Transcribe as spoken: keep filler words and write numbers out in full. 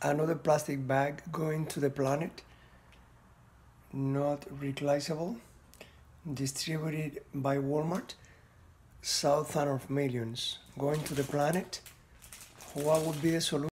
Another plastic bag going to the planet, not recyclable, distributed by Walmart, thousands of millions going to the planet. What would be the solution?